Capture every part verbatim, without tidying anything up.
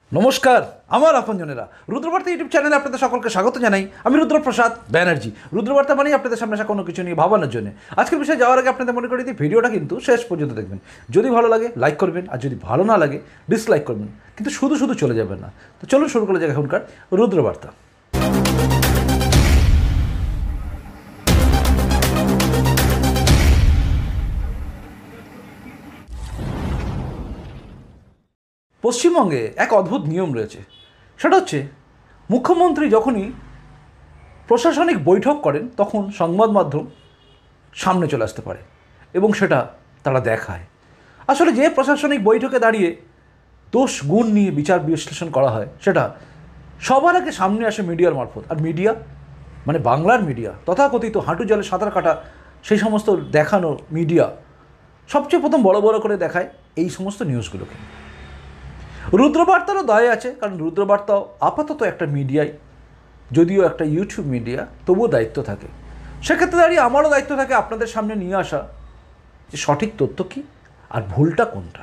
নমস্কার, আমার আপনজনেরা রুদ্র বার্তা ইউটিউব চ্যানেলে আপনাদের সকলকে স্বাগত জানাই। আমি রুদ্রপ্রসাদ ব্যানার্জি। রুদ্র বার্তা মানেই আপনাদের সামনে আসা কোনো কিছু নিয়ে ভাবানোর জন্য। আজকের বিষয়ে যাওয়ার আগে আপনাদের মনে করি দিই, ভিডিওটা কিন্তু শেষ পর্যন্ত দেখবেন। যদি ভালো লাগে লাইক করবেন, আর যদি ভালো না লাগে ডিসলাইক করবেন, কিন্তু শুধু শুধু চলে যাবেন না। তো চলুন শুরু করা যাক এখনকার রুদ্র বার্তা। পশ্চিমবঙ্গে এক অদ্ভুত নিয়ম রয়েছে, সেটা হচ্ছে মুখ্যমন্ত্রী যখনই প্রশাসনিক বৈঠক করেন তখন সংবাদ মাধ্যম সামনে চলে আসতে পারে এবং সেটা তারা দেখায়। আসলে যে প্রশাসনিক বৈঠকে দাঁড়িয়ে দোষ গুণ নিয়ে বিচার বিশ্লেষণ করা হয় সেটা সবার আগে সামনে আসে মিডিয়ার মারফত। আর মিডিয়া মানে বাংলার মিডিয়া, তথাকথিত হাঁটু জলে সাঁতার কাটা সেই সমস্ত দেখানো মিডিয়া সবচেয়ে প্রথম বড় বড় করে দেখায় এই সমস্ত নিউজগুলোকে। রুদ্রবার্তারও দায় আছে, কারণ রুদ্রবার্তাও আপাতত একটা মিডিয়ায়, যদিও একটা ইউটিউব মিডিয়া, তবুও দায়িত্ব থাকে। সেক্ষেত্রে দাঁড়িয়ে আমারও দায়িত্ব থাকে আপনাদের সামনে নিয়ে আসা যে সঠিক তথ্য কী আর ভুলটা কোনটা।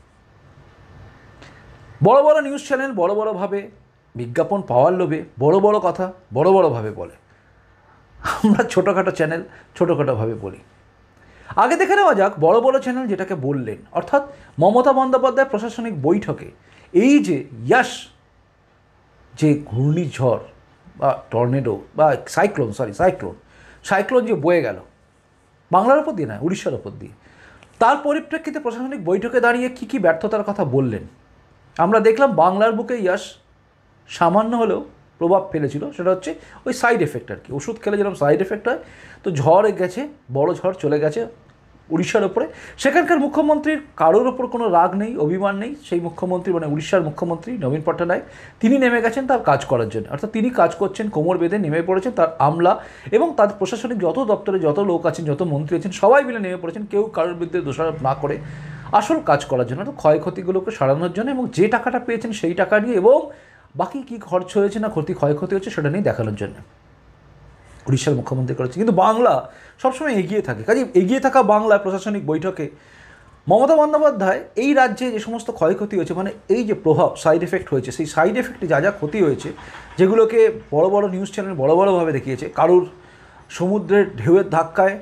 বড় বড় নিউজ চ্যানেল বড় বড়োভাবে বিজ্ঞাপন পাওয়ার লোভে বড় বড় কথা বড় বড়োভাবে বলে, আমরা ছোটোখাটো চ্যানেল ছোটোখাটোভাবে বলি। আগে দেখে নেওয়া যাক বড় বড় চ্যানেল যেটাকে বললেন, অর্থাৎ মমতা বন্দ্যোপাধ্যায় প্রশাসনিক বৈঠকে এই যে ইয়াস, যে ঘূর্ণিঝড় বা টর্নেডো বা সাইক্লোন সরি সাইক্লোন সাইক্লোন যে বয়ে গেল বাংলার ওপর দিয়ে, না উড়িষ্যার ওপর দিয়ে, তার পরিপ্রেক্ষিতে প্রশাসনিক বৈঠকে দাঁড়িয়ে কী কী ব্যর্থতার কথা বললেন আমরা দেখলাম। বাংলার বুকে ইয়াস সামান্য হলেও প্রভাব ফেলেছিল, সেটা হচ্ছে ওই সাইড এফেক্ট আর কি। ওষুধ খেলে যেরকম সাইড এফেক্ট হয়, তো ঝড় গেছে, বড় ঝড় চলে গেছে উড়িষ্যার ওপরে। সেখানকার মুখ্যমন্ত্রীর কারোর ওপর কোনো রাগ নেই, অভিমান নেই। সেই মুখ্যমন্ত্রী মানে উড়িষ্যার মুখ্যমন্ত্রী নবীন পট্টনায়ক, তিনি নেমে গেছেন তার কাজ করার জন্য, অর্থাৎ তিনি কাজ করছেন, কোমর বেঁধে নেমে পড়েছেন। তার আমলা এবং তার প্রশাসনিক যত দপ্তরে যত লোক আছেন, যত মন্ত্রী আছেন, সবাই মিলে নেমে পড়েছেন, কেউ কারোর বিরুদ্ধে দোষারোপ না করে আসল কাজ করার জন্য, তো ক্ষয়ক্ষতিগুলোকে সারানোর জন্য, এবং যে টাকাটা পেয়েছেন সেই টাকা নিয়ে এবং বাকি কী খরচ হয়েছে না ক্ষতি ক্ষয়ক্ষতি হচ্ছে সেটা নিয়ে দেখানোর জন্য উড়িষ্যার মুখ্যমন্ত্রী করেছে। কিন্তু বাংলা সবসময় এগিয়ে থাকে। কাজে এগিয়ে থাকা বাংলা প্রশাসনিক বৈঠকে মমতা বন্দ্যোপাধ্যায় এই রাজ্যে যে সমস্ত ক্ষয়ক্ষতি হয়েছে, মানে এই যে প্রভাব সাইড এফেক্ট হয়েছে, সেই সাইড এফেক্টে যা যা ক্ষতি হয়েছে, যেগুলোকে বড় বড় নিউজ চ্যানেল বড় বড়োভাবে দেখিয়েছে। কারুর সমুদ্রের ঢেউয়ের ধাক্কায়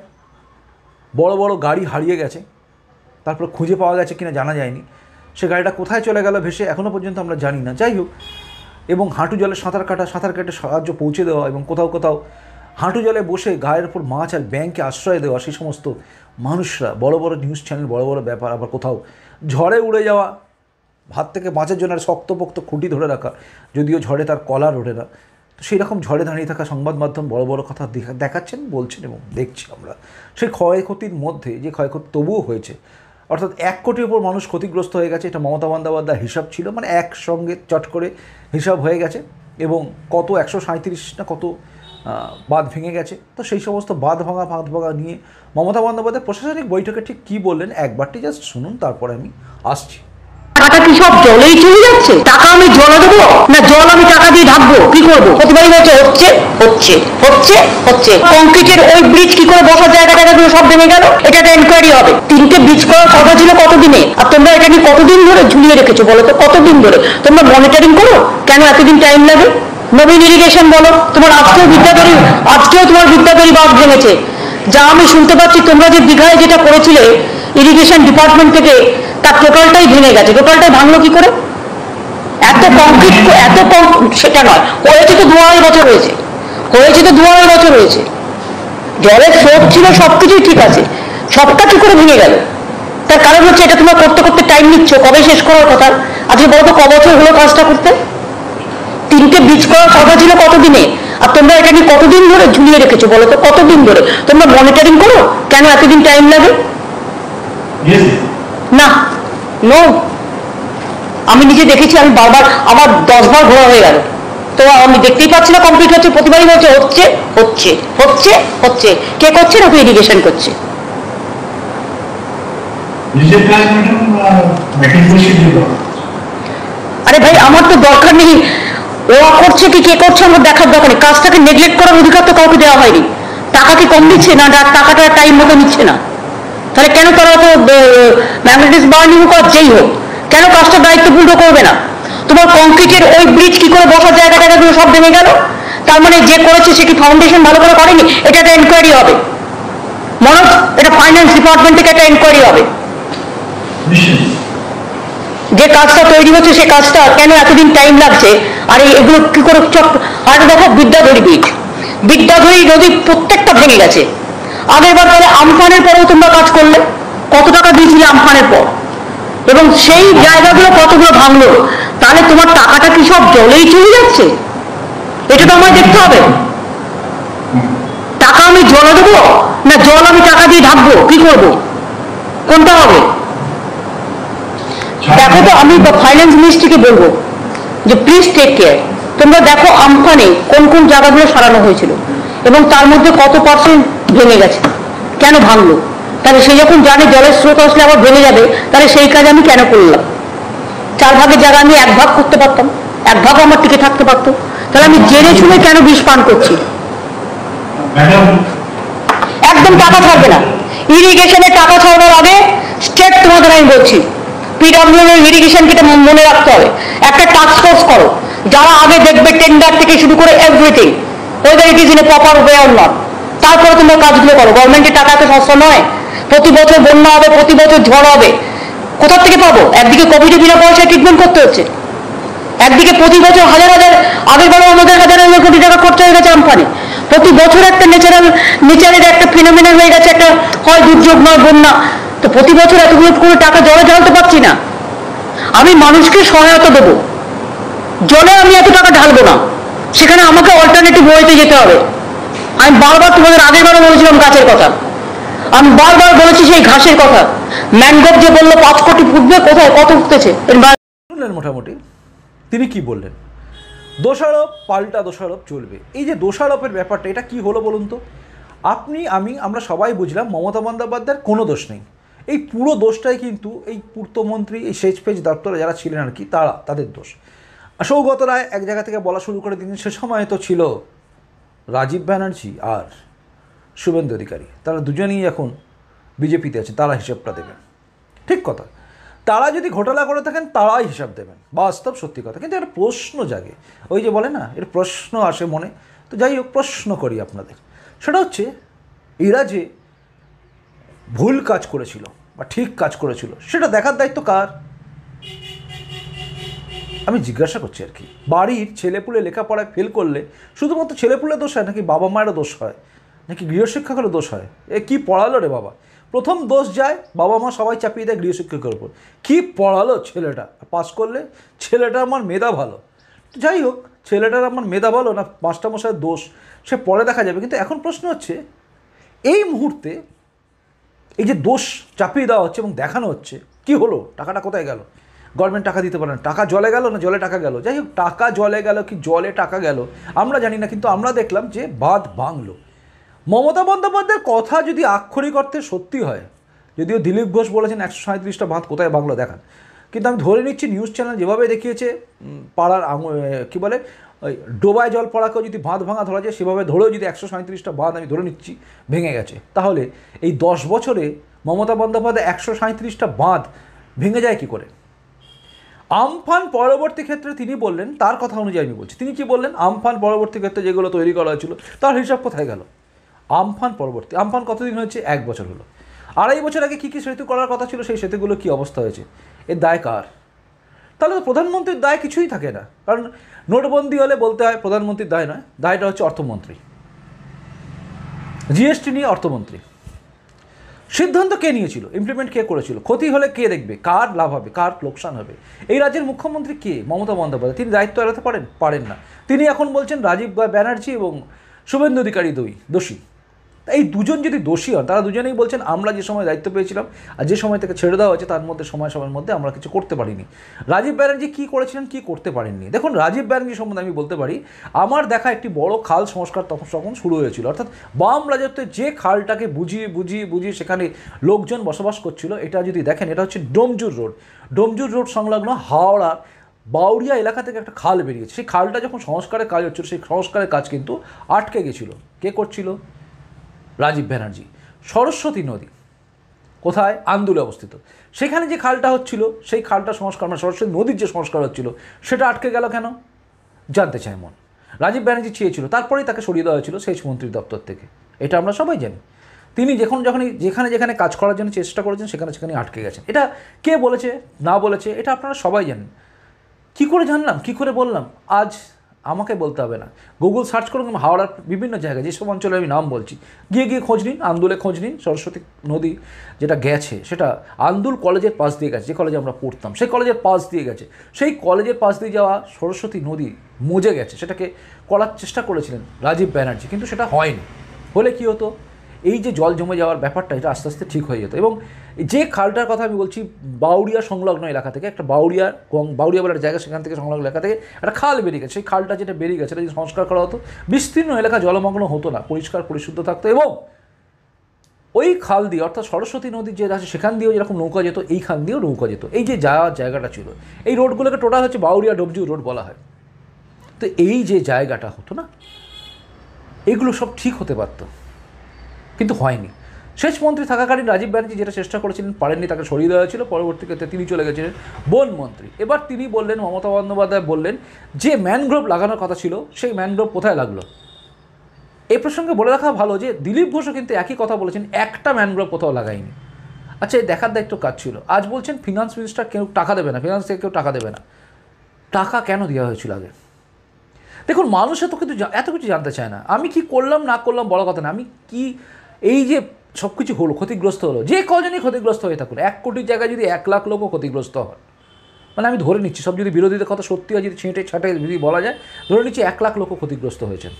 বড় বড় গাড়ি হারিয়ে গেছে, তারপর খুঁজে পাওয়া গেছে কিনা জানা যায়নি, সে গাড়িটা কোথায় চলে গেল ভেসে এখনও পর্যন্ত আমরা জানি না। যাই হোক, এবং হাঁটু জলে সাঁতার কাটা, সাঁতার কেটে সাহায্য পৌঁছে দেওয়া, এবং কোথাও কোথাও হাঁটু জলে বসে গায়ের ওপর মাছ আর ব্যাংকে আশ্রয় দেওয়া সেই সমস্ত মানুষরা, বড় বড় নিউজ চ্যানেল বড় বড় ব্যাপার। আবার কোথাও ঝড়ে উড়ে যাওয়া, হাত থেকে বাঁচার জন্য শক্তপোক্ত খুঁটি ধরে রাখা, যদিও ঝড়ে তার কলার ওঠে না, তো সেই রকম ঝড়ে দাঁড়িয়ে থাকা সংবাদ মাধ্যম বড় বড় কথা দেখাচ্ছেন, বলছেন এবং দেখছি আমরা। সেই ক্ষয়ক্ষতির মধ্যে যে ক্ষয়ক্ষতি তবুও হয়েছে, অর্থাৎ এক কোটির ওপর মানুষ ক্ষতিগ্রস্ত হয়ে গেছে, এটা মমতা বন্দ্যোপাধ্যায় হিসাব ছিল, মানে একসঙ্গে চট করে হিসাব হয়ে গেছে। এবং কত একশো সাঁত্রিশ না কত বাঁধ ভেঙে গেছে। তো সেই সমস্ত বাঁধ ভাঙা বাঁধ ভাঙা নিয়ে মমতা বন্দ্যোপাধ্যায় প্রশাসনিক বৈঠকে ঠিক কী বললেন একবারটি জাস্ট শুনুন, তারপরে আমি আসছি। টাকা কি সব জলেই চলে যাচ্ছে? টাকা আমি জলে দেবো না জল আমি টাকা দিয়ে ঢাকবো? কি করবো? প্রতিবারই বলছে হচ্ছে হচ্ছে হচ্ছে হচ্ছে কংক্রিটের ওই ব্রিজ কি করে বসার জায়গা টাকাগুলো সব ভেঙে গেল, এটা একটা এনকোয়ারি হবে। তিনটে ব্রিজ করার কথা ছিল কতদিনে, আর তোমরা এটা নিয়ে কতদিন ধরে ঝুলিয়ে রেখেছো বলো তো? কতদিন ধরে তোমরা মনিটরিং করো? কেন এতদিন টাইম লাগে? নবীন ইরিগেশন বলো, তোমার আজকেও বিদ্যাধরী আজকেও তোমার বিদ্যাধরী বাঁধ ভেঙেছে। যা আমি শুনতে পাচ্ছি তোমরা যে দীঘায় যেটা করেছিলে ইরিগেশন ডিপার্টমেন্ট থেকে, তার টোটালটাই ভেঙে গেছে। টোটালটাই ভাঙলো কি করে? এত কংক্রিট এত সেটা নয়, হয়েছে তো দু আড়াই বছর হয়েছে, হয়েছে তো দু আড়াই বছর হয়েছে জলের স্রোত ছিল, সবকিছুই ঠিক আছে, সবটা কি করে ভেঙে গেল? তার কারণ হচ্ছে এটা তোমরা করতে করতে টাইম নিচ্ছ, কবে শেষ করার কথা? আজকে বলো তো ক বছর হলো কাজটা করতে? তিনটে বীজ করার কথা ছিল কতদিনে, আর তোমরা এটা নিয়ে কতদিন ধরে ঝুলিয়ে রেখেছো বলো তো? কতদিন ধরে তোমরা মনিটরিং করো? কেন এতদিন টাইম লাগে? না নো, আমি নিজে দেখেছি, আমি বারবার আমার দশ বার ঘোরা হয়ে গেল, তো আমি দেখতেই পাচ্ছি না কমপ্লিট হচ্ছে। প্রতিবারই বলছে হচ্ছে হচ্ছে হচ্ছে হচ্ছে। কে করছে? না ইরিগেশন করছে। আরে ভাই আমার তো দরকার নেই ওরা করছে কি কে করছে আমার দেখার দরকার নেই। কাজটাকে নেগলেক্ট করার অধিকার তো কাউকে দেওয়া হয়নি। টাকা কি কম দিচ্ছে না? টাকাটা টাইম মতো নিচ্ছে না, তাহলে কেন তারা তো ম্যাগনেটিস বার্নিং হোক আর যেই হোক, কেন কাজটা দায়িত্বপূর্ণ করবে না? তো তোমার কংক্রিটের ওই ব্রিজ কি করে বসার জায়গা টায়গাগুলো সব ভেঙে গেল? তার মানে যে করেছে সে কি ফাউন্ডেশন ভালো করে করেনি? এটা একটা এনকোয়ারি হবে মনোজ, এটা ফাইন্যান্স ডিপার্টমেন্ট থেকে একটা এনকোয়ারি হবে। যে কাজটা তৈরি হচ্ছে সে কাজটা কেন এতদিন টাইম লাগছে, আর এগুলো কি করে চট। আর দেখো বিদ্যাধরী ব্রিজ, বিদ্যাধরী নদী প্রত্যেকটা ভেঙে গেছে। আগের বার তাহলে আমফানের পরেও তোমরা কাজ করলে, কত টাকা দিয়েছিলে আমফানের পর, এবং সেই জায়গাগুলো কতগুলো ভাঙলো, তাহলে তোমার টাকাটা কি সব জলেই চলে যাচ্ছে? এটা তো আমায় দেখতে হবে। টাকা আমি জলে দেবো না জল আমি টাকা দিয়ে ঢাকবো, কি করবো, কোনটা হবে? দেখো তো, আমি ফাইন্যান্স মিনিস্ট্রিকে বলবো যে প্লিজ টেক কেয়ার। তোমরা দেখো আমফানে কোন কোন জায়গাগুলো সারানো হয়েছিল এবং তার মধ্যে কত পার্সেন্ট ভেঙে গেছে, কেন ভাঙলো। তাহলে সে যখন জানে জলের স্রোত আসলে আবার ভেঙে যাবে, তাহলে সেই কাজ আমি কেন করলাম? চার ভাগের জায়গা আমি এক ভাগ করতে পারতাম, এক ভাগ আমার টিকে থাকতে পারতো। তাহলে আমি জেনে শুনে কেন বিষ পান করছি? একদম টাকা ছাড়বে না, ইরিগেশনের টাকা ছাড়বার আগে স্টেট তোমাদের আমি বলছি, পিডব্লিউ ইরিগেশনকে মনে রাখতে হবে। একটা টাস্ক ফোর্স করো, যারা আগে দেখবে টেন্ডার থেকে শুরু করে everything, whether it is in a proper way or not. তারপরে তোমরা কাজগুলো করো। গভর্নমেন্টের টাকা তো সস্তা নয়, প্রতি বছর বন্যা হবে, প্রতি বছর ঝড় হবে, কোথা থেকে পাবো? একদিকে কোভিডে বিনা পয়সায় ট্রিটমেন্ট করতে হচ্ছে, একদিকে প্রতি বছর হাজার হাজার, আগের বারও আমাদের হাজার হাজার কোটি টাকা খরচা হয়ে গেছে আমফানে। প্রতি বছর একটা ন্যাচারাল নেচারের একটা ফিনোমেনা হয়ে গেছে, একটা হয় দুর্যোগ নয় বন্যা। তো প্রতি বছর এতগুলো করে টাকা জলে ঢালতে পারছি না। আমি মানুষকে সহায়তা দেবো, জলে আমি এত টাকা ঢালবো না, সেখানে আমাকে অল্টারনেটিভ ওয়েতে যেতে হবে। আমি বারবার তোমাদের আগের বারও বলেছিলাম গাছের কথা, আমি বারবার বলেছি সেই ঘাসের কথা। ম্যানগ্রোভ যে বললো পাঁচ কোটি ফুটবে, কোথায় কত উঠতেছে? শুনলেন মোটামুটি তিনি কি বললেন। দোষারোপ পাল্টা দোষারোপ চলবে। এই যে দোষারোপের ব্যাপারটা, এটা কি হলো বলুন তো? আপনি আমি আমরা সবাই বুঝলাম মমতা বন্দ্যোপাধ্যায়ের কোনো দোষ নেই। এই পুরো দোষটাই কিন্তু এই পূর্তমন্ত্রী, এই সেচ ফেচ দপ্তরে যারা ছিলেন আর কি, তারা তাদের দোষ। সৌগত রায় এক জায়গা থেকে বলা শুরু করে দিন, সে সময় তো ছিল রাজীব ব্যানার্জি আর শুভেন্দু অধিকারী, তারা দুজনেই এখন বিজেপিতে আছে, তারা হিসাবটা দেবেন। ঠিক কথা, তারা যদি ঘোটালা করে থাকেন তারাই হিসাব দেবেন, বাস্তব সত্যি কথা। কিন্তু একটা প্রশ্ন জাগে, ওই যে বলে না, এর প্রশ্ন আসে মনে। তো যাই হোক, প্রশ্ন করি আপনাদের, সেটা হচ্ছে এরা যে ভুল কাজ করেছিল বা ঠিক কাজ করেছিল, সেটা দেখার দায়িত্ব কার? আমি জিজ্ঞাসা করছি আর কি। বাড়ির ছেলেপুলে লেখাপড়ায় ফেল করলে শুধুমাত্র ছেলেপুলে দোষ হয়, নাকি বাবা মায়েরও দোষ হয়, নাকি গৃহশিক্ষকেরও দোষ হয়? এ কি পড়ালো রে বাবা? প্রথম দোষ যায় বাবা মা, সবাই চাপিয়ে দেয় গৃহশিক্ষকের উপর। কী পড়ালো ছেলেটা, পাস করলে ছেলেটা আমার মেধা ভালো। যাই হোক, ছেলেটার আমার মেধা ভালো না মাস্টারমশাইয়ের দোষ, সে পরে দেখা যাবে। কিন্তু এখন প্রশ্ন হচ্ছে, এই মুহূর্তে এই যে দোষ চাপিয়ে দেওয়া হচ্ছে এবং দেখানো হচ্ছে, কি হলো, টাকাটা কোথায় গেল? গভর্নমেন্ট টাকা দিতে পারে না, টাকা জলে গেল না জলে টাকা গেল? যাই হোক, টাকা জলে গেল কি জলে টাকা গেল আমরা জানি না, কিন্তু আমরা দেখলাম যে বাঁধ ভাঙলো। মমতা বন্দ্যোপাধ্যায়ের কথা যদি আক্ষরিক অর্থে সত্যি হয়, যদিও দিলীপ ঘোষ বলেছেন একশো সাঁত্রিশটা বাঁধ কোথায় ভাঙলো দেখান, কিন্তু আমি ধরে নিচ্ছি নিউজ চ্যানেল যেভাবে দেখিয়েছে, পাড়ার কী বলে ওই ডোবায় জল পড়াকেও যদি বাঁধ ভাঙা ধরা যায়, সেভাবে ধরেও যদি একশো সাঁত্রিশটা বাঁধ আমি ধরে নিচ্ছি ভেঙে গেছে, তাহলে এই দশ বছরে মমতা বন্দ্যোপাধ্যায় একশো সাঁত্রিশটা বাঁধ ভেঙে যায় কী করে? আমফান পরবর্তী ক্ষেত্রে তিনি বললেন, তার কথা অনুযায়ী আমি বলছি, তিনি কি বললেন? আমফান পরবর্তী ক্ষেত্রে যেগুলো তৈরি করা হয়েছিল তার হিসাব কোথায় গেল? আমফান পরবর্তী, আমফান কতদিন হয়েছে? এক বছর হলো। আড়াই বছর আগে কী কী সেতু করার কথা ছিল, সেই সেতুগুলো কী অবস্থা হয়েছে? এর দায় কার? তাহলে তো প্রধানমন্ত্রীর দায় কিছুই থাকে না, কারণ নোটবন্দি হলে বলতে হয় প্রধানমন্ত্রীর দায় নয়, দায়টা হচ্ছে অর্থমন্ত্রী। জিএসটি নিয়ে অর্থমন্ত্রী, সিদ্ধান্ত কে নিয়েছিল, ইমপ্লিমেন্ট কে করেছিল, ক্ষতি হলে কে দেখবে, কার লাভ হবে, কার লোকসান হবে? এই রাজ্যের মুখ্যমন্ত্রী কে? মমতা বন্দ্যোপাধ্যায়। তিনি দায়িত্ব এড়াতে পারেন? পারেন না। তিনি এখন বলছেন রাজীব ব্যানার্জি এবং শুভেন্দু অধিকারী দুই দোষী। এই দুজন যদি দোষী হন, তারা দুজনেই বলছেন আমরা যে সময় দায়িত্ব পেয়েছিলাম আর যে সময় থেকে ছেড়ে দেওয়া হয়েছে তার মধ্যে সময় সময়ের মধ্যে আমরা কিছু করতে পারিনি। রাজীব ব্যানার্জি কী করেছিলেন, কী করতে পারেননি? দেখুন, রাজীব ব্যানার্জি সম্বন্ধে আমি বলতে পারি, আমার দেখা একটি বড় খাল সংস্কার তখন তখন শুরু হয়েছিল, অর্থাৎ বাম রাজত্বে যে খালটাকে বুঝিয়ে বুঝিয়ে বুঝিয়ে সেখানে লোকজন বসবাস করছিল, এটা যদি দেখেন, এটা হচ্ছে ডোমজুর রোড। ডোমজুর রোড সংলগ্ন হাওড়া বাউরিয়া এলাকা থেকে একটা খাল বেরিয়েছে। সেই খালটা যখন সংস্কারের কাজ হচ্ছিল, সেই সংস্কারের কাজ কিন্তু আটকে গেছিলো। কে করছিল? রাজীব ব্যানার্জি। সরস্বতী নদী, কোথায়? আন্দুলে অবস্থিত। সেখানে যে খালটা হচ্ছিল সেই খালটা সংস্কার মানে সরস্বতী নদীর যে সংস্কার হচ্ছিল সেটা আটকে গেল কেন জানতে চাই মন। রাজীব ব্যানার্জি চেয়েছিল, তারপরেই তাকে সরিয়ে দেওয়া হয়েছিল সেচ মন্ত্রীর দপ্তর থেকে, এটা আমরা সবাই জানি। তিনি যখন যখনই যেখানে যেখানে কাজ করার জন্য চেষ্টা করেছেন সেখানে সেখানে আটকে গেছেন। এটা কে বলেছে না বলেছে এটা আপনারা সবাই জানেন। কী করে জানলাম, কী করে বললাম? আজ আমাকে বলতে হবে না, গুগল সার্চ করুন, হাওড়ার বিভিন্ন জায়গায় যেসব অঞ্চলে আমি নাম বলছি গিয়ে গিয়ে খোঁজ নিন, আন্দুলে খোঁজ নিন। সরস্বতী নদী যেটা গেছে সেটা আন্দুল কলেজের পাশ দিয়ে গেছে, যে কলেজে আমরা পড়তাম সেই কলেজের পাশ দিয়ে গেছে। সেই কলেজের পাশ দিয়ে যাওয়া সরস্বতী নদী মজে গেছে, সেটাকে করার চেষ্টা করেছিলেন রাজীব ব্যানার্জি, কিন্তু সেটা হয়নি। হলে কী হতো, এই যে জল জমে যাওয়ার ব্যাপারটা এটা আস্তে আস্তে ঠিক হয়ে যেত। এবং যে খালটার কথা আমি বলছি, বাউরিয়া সংলগ্ন এলাকা থেকে একটা বাউরিয়ার বাউরিয়া বলে একটা জায়গা, সেখান থেকে সংলগ্ন এলাকা থেকে একটা খাল বেরিয়ে গেছে। সেই খালটা যেটা বেরিয়ে গেছে সেটা যদি সংস্কার করা হতো, বিস্তীর্ণ এলাকা জলমগ্ন হতো না, পরিষ্কার পরিশুদ্ধ থাকতো। এবং ওই খাল দিয়ে অর্থাৎ সরস্বতী নদীর যে আছে সেখান দিয়েও যেরকম নৌকা যেত, এই খাল দিয়েও নৌকা যেত। এই যে যাওয়ার জায়গাটা ছিল, এই রোডগুলোকে টোটাল হচ্ছে বাউরিয়া ডবজু রোড বলা হয়। তো এই যে জায়গাটা হতো না, এগুলো সব ঠিক হতে পারত, কিন্তু হয়নি। সেচ মন্ত্রী থাকাকালীন রাজীব ব্যানার্জি যেটা চেষ্টা করেছিলেন পারেননি, তাকে সরিয়ে দেওয়া হয়েছিল। পরবর্তীতে তিনি চলে গেছিলেন বন মন্ত্রী। এবার তিনি বললেন, মমতা বন্দ্যোপাধ্যায় বললেন যে ম্যানগ্রোভ লাগানোর কথা ছিল সেই ম্যানগ্রোভ কোথায় লাগলো। এই প্রসঙ্গে বলে রাখা ভালো যে দিলীপ ঘোষও কিন্তু একই কথা বলেছেন, একটা ম্যানগ্রোভ কোথাও লাগায়নি। আচ্ছা, এই দেখার দায়িত্ব কাজ ছিল। আজ বলছেন ফিনান্স মিনিস্টার কেউ টাকা দেবে না, ফিনান্স থেকে কেউ টাকা দেবে না। টাকা কেন দেওয়া হয়েছিল আগে? দেখুন, মানুষে তো কিন্তু এত কিছু জানতে চায় না। আমি কি করলাম না করলাম বড় কথা না, আমি কি এই যে সব কিছু হলো, ক্ষতিগ্রস্ত হলো, যে কজনই ক্ষতিগ্রস্ত হয়ে থাকুন, এক কোটির জায়গায় যদি এক লাখ লোকও ক্ষতিগ্রস্ত হয়, মানে আমি ধরে নিচ্ছি সব যদি বিরোধীদের কথা সত্যি হয়, যদি ছেঁটে ছাটে যদি বলা যায়, ধরে নিচ্ছি এক লাখ লোকও ক্ষতিগ্রস্ত হয়েছেন।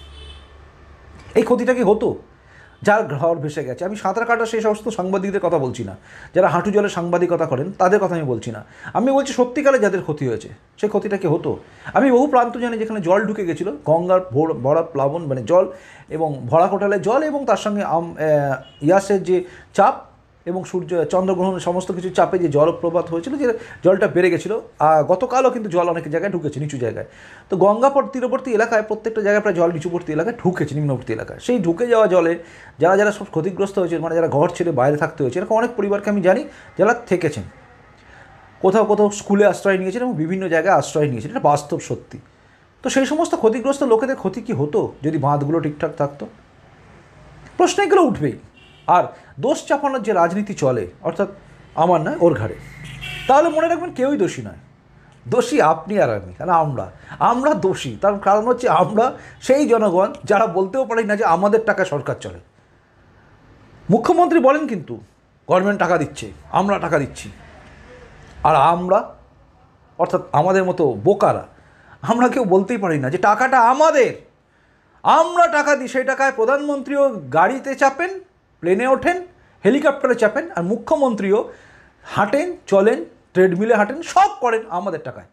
এই ক্ষতিটা কি হতো? যার ঘর ভেসে গেছে, আমি সাঁতার কাটা সেই সমস্ত সাংবাদিকদের কথা বলছি না, যারা হাঁটু জলে সাংবাদিকতা করেন তাদের কথা আমি বলছি না, আমি বলছি সত্যিকারে যাদের ক্ষতি হয়েছে সেই ক্ষতিটা কি হতো? আমি বহু প্রান্ত জানি যেখানে জল ঢুকে গেছিলো, গঙ্গার ভরা প্লাবন মানে জল এবং ভরা কোটালে জল এবং তার সঙ্গে ইয়াসের যে চাপ এবং সূর্য চন্দ্রগ্রহণের সমস্ত কিছু চাপে যে জলপ্রপাত হয়েছিল, যে জলটা বেড়ে গেছিলো। গতকালও কিন্তু জল অনেক জায়গায় ঢুকেছে নিচু জায়গায়। তো গঙ্গাপর তীরবর্তী এলাকায় প্রত্যেকটা জায়গায় প্রায় জল নিচুবর্তী এলাকায় ঢুকেছে, নিম্নবর্তী এলাকায়। সেই ঢুকে যাওয়া জলে যারা যারা সব ক্ষতিগ্রস্ত হয়েছে, মানে যারা ঘর ছেড়ে বাইরে থাকতে হয়েছে, এরকম অনেক পরিবারকে আমি জানি যারা থেকেছেন, কোথাও কোথাও স্কুলে আশ্রয় নিয়েছেন এবং বিভিন্ন জায়গায় আশ্রয় নিয়েছেন, এটা বাস্তব সত্যি। তো সেই সমস্ত ক্ষতিগ্রস্ত লোকেদের ক্ষতি কী হতো যদি বাঁধগুলো ঠিকঠাক থাকতো? প্রশ্ন এগুলো উঠবেই। আর দোষ চাপানোর যে রাজনীতি চলে, অর্থাৎ আমার নয় ওর ঘাড়ে, তাহলে মনে রাখবেন কেউই দোষী নয়, দোষী আপনি আর আমি। কারণ আমরা আমরা দোষী, তার কারণ হচ্ছে আমরা সেই জনগণ যারা বলতেও পারি না যে আমাদের টাকা সরকার চলে। মুখ্যমন্ত্রী বলেন কিন্তু গভর্নমেন্ট টাকা দিচ্ছে, আমরা টাকা দিচ্ছি, আর আমরা অর্থাৎ আমাদের মতো বোকারা আমরা কেউ বলতেই পারি না যে টাকাটা আমাদের, আমরা টাকা দিই। সেই টাকায় প্রধানমন্ত্রীও গাড়িতে চাপেন, প্লেনে ওঠেন, হেলিকপ্টারে চাপেন, আর মুখ্যমন্ত্রীও হাঁটেন, চলেন, ট্রেডমিলে হাঁটেন, সব করেন আমাদের টাকায়।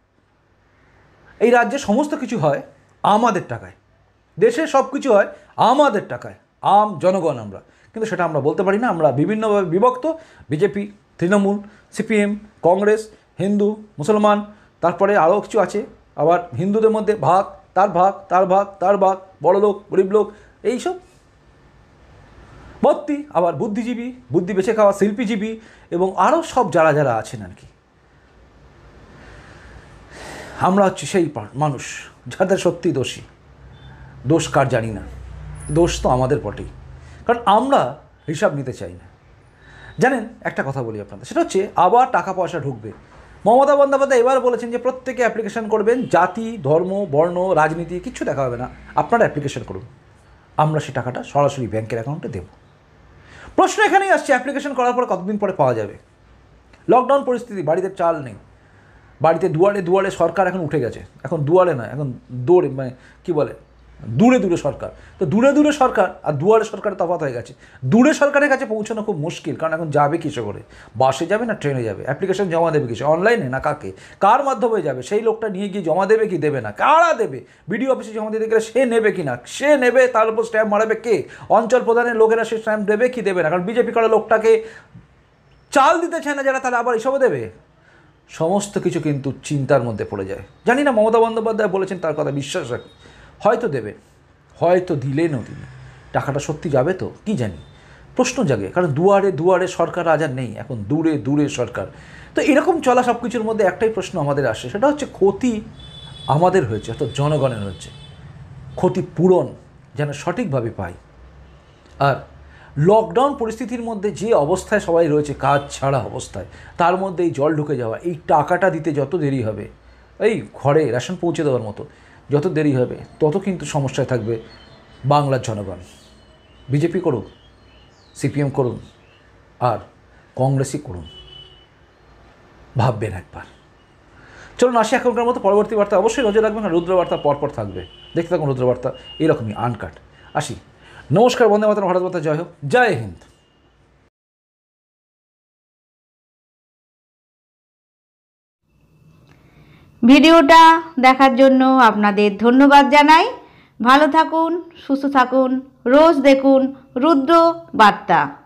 এই রাজ্যে সমস্ত কিছু হয় আমাদের টাকায়, দেশে সব কিছু হয় আমাদের টাকায়, আম জনগণ আমরা, কিন্তু সেটা আমরা বলতে পারি না। আমরা বিভিন্নভাবে বিভক্ত, বিজেপি, তৃণমূল, সিপিএম, কংগ্রেস, হিন্দু, মুসলমান, তারপরে আরও কিছু আছে, আবার হিন্দুদের মধ্যে ভাগ, তার ভাগ, তার ভাগ, তার ভাগ, বড় লোক, গরিব লোক, এইসব ভর্তি। আবার বুদ্ধিজীবী, বুদ্ধি বেছে খাওয়া, শিল্পীজীবী এবং আরও সব যারা যারা আছেন আর কি। আমরা হচ্ছে সেই মানুষ যাদের সত্যি দোষী। দোষ কার জানি না, দোষ তো আমাদের বটেই, কারণ আমরা হিসাব নিতে চাই না। জানেন, একটা কথা বলি আপনাদের, সেটা হচ্ছে আবার টাকা পয়সা ঢুকবে। মমতা বন্দ্যোপাধ্যায় এবার বলেছেন যে প্রত্যেকে অ্যাপ্লিকেশন করবেন, জাতি, ধর্ম, বর্ণ, রাজনীতি কিচ্ছু দেখা হবে না, আপনারা অ্যাপ্লিকেশন করুন, আমরা সেই টাকাটা সরাসরি ব্যাংকের অ্যাকাউন্টে দেব। প্রশ্ন এখানেই আসছে, অ্যাপ্লিকেশন করার পর কতদিন পরে পাওয়া যাবে? লকডাউন পরিস্থিতি, বাড়িতে চাল নেই, বাড়িতে দুয়ারে দুয়ারে সরকার এখন উঠে গেছে, এখন দুয়ারে নয়, এখন দৌড়ে, মানে কী বলে, দূরে দূরে সরকার। তো দূরে দূরে সরকার আর দুয়ারে সরকারের তফাৎ হয়ে গেছে। দূরে সরকারের কাছে পৌঁছানো খুব মুশকিল, কারণ এখন যাবে কিসে করে, বাসে যাবে না ট্রেনে যাবে, অ্যাপ্লিকেশন জমা দেবে কিসে, অনলাইনে না কাকে, কার মাধ্যমে যাবে, সেই লোকটা নিয়ে গিয়ে জমা দেবে কি দেবে না, কারা দেবে, বিডিও অফিসে জমা দিতে গেলে সে নেবে কি না, সে নেবে, তার উপর স্ট্যাম্প মারাবে কে, অঞ্চল প্রধানের লোকেরা সে স্ট্যাম্প দেবে কি দেবে না, কারণ বিজেপি করা লোকটাকে চাল দিতে চায় না যারা, তারা আবার এসবও দেবে। সমস্ত কিছু কিন্তু চিন্তার মধ্যে পড়ে যায়। জানি না মমতা বন্দ্যোপাধ্যায় বলেছেন তার কথা বিশ্বাস রাখি, হয়তো দেবে, হয়তো দিলেনও তিনি, টাকাটা সত্যি যাবে তো কি জানি। প্রশ্ন জাগে, কারণ দুয়ারে দুয়ারে সরকার আজ আর নেই, এখন দূরে দূরে সরকার। তো এরকম চলা সব কিছুর মধ্যে একটাই প্রশ্ন আমাদের আসে, সেটা হচ্ছে ক্ষতি আমাদের হয়েছে, অর্থাৎ জনগণের হচ্ছে, ক্ষতি পূরণ যেন সঠিকভাবে পাই। আর লকডাউন পরিস্থিতির মধ্যে যে অবস্থায় সবাই রয়েছে, কাজ ছাড়া অবস্থায়, তার মধ্যে এই জল ঢুকে যাওয়া, এই টাকাটা দিতে যত দেরি হবে, এই ঘরে রেশন পৌঁছে দেওয়ার মতো যত দেরি হবে, তত কিন্তু সমস্যায় থাকবে বাংলার জনগণ। বিজেপি করুন, সিপিএম করুন, আর কংগ্রেসই করুন, ভাববেন একবার। চলুন আসি এখনকার মতো পরবর্তী বার্তা। অবশ্যই নজর রাখবেন, আর রুদ্র বার্তা পরপর থাকবে, দেখতে থাকুন রুদ্র বার্তা, এরকমই আনকাট। আসি, নমস্কার, বন্দে মাতরম, ভারত মাতা জয় হোক, জয় হিন্দ। ভিডিওটা দেখার জন্য আপনাদের ধন্যবাদ জানাই। ভালো থাকুন, সুস্থ থাকুন, রোজ দেখুন রুদ্র বার্তা।